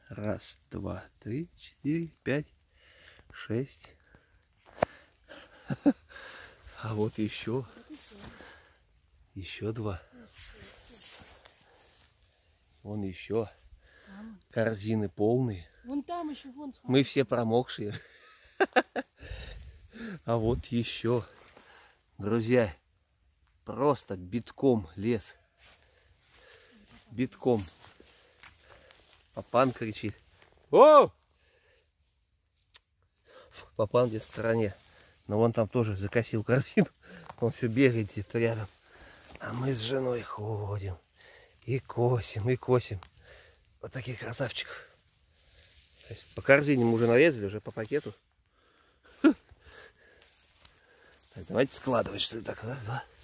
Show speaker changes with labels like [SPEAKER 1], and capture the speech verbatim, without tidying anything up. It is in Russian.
[SPEAKER 1] Раз, два, три, четыре, пять, шесть. А вот еще. Еще два. Вон еще. Корзины полные.
[SPEAKER 2] Вон там еще, вон. Смотри.
[SPEAKER 1] Мы все промокшие. А вот еще. Друзья, просто битком лес. Битком. Папан кричит. О! Папан где-то в стороне. Но вон там тоже закосил корзину. Он все бегает где-то рядом. А мы с женой ходим. И косим, и косим. Вот таких красавчиков. То есть по корзине мы уже нарезали, уже по пакету. Так, давайте складывать, что ли, так, раз, два.